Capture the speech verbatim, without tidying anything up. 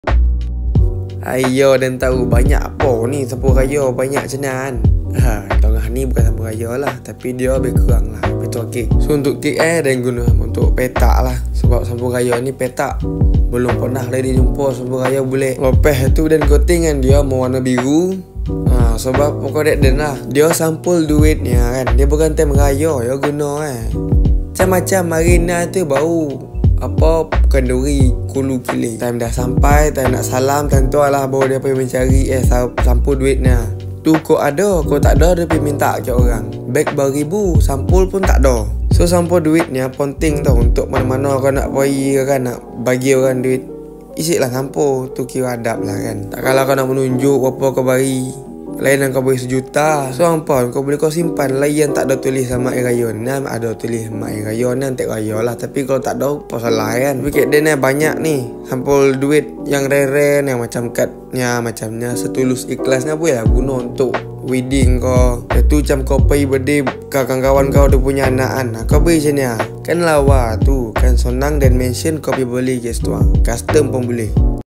Ayo dan tahu banyak apa ni sampul raya banyak cenan. Ha, tengah ni bukan sampul raya lah, tapi dia lebih kurang lah petak kek. So untuk kek eh dan guna untuk petak lah. Sebab sampul raya ni petak belum pernah lagi jumpa sampul raya boleh lepas tu dan coating kan dia mau warna biru. Ha, sebab pokok dek dan lah dia sampul duitnya kan. Dia bukan time raya ya guna eh. Macam-macam marina tu bau apa kenduri kulu kili. Time dah sampai, time nak salam, tentu lah baru dia pergi mencari eh sampul duitnya. Tu kau ada, kau tak ada dia pergi minta ke orang. Beg beribu, sampul pun tak ada. So sampul duitnya penting tau untuk mana-mana kau nak pergi kan, nak bagi orang duit. Isi lah sampul, tu kira adab lah kan. Tak kalah kau nak menunjuk apa kau bagi. Lain yang kau beri sejuta. So apa kau boleh kau simpan. Lain yang tak ada tulis sama air raya nan, ada tulis sama air raya nan tak raya lah. Tapi kalau tak ada apa salah kan. Fikir dia ni banyak ni sampul duit yang rare-rare yang macam kadnya macamnya setulus ikhlasnya boleh lah guna untuk wedding kau. Itu macam kau pergi birthday kawan-kawan kau dia punya anak-anak. Kau beri macam ni lah. Kan lawa tu kan senang dan mention kau pergi beli guys tu. Custom pun boleh.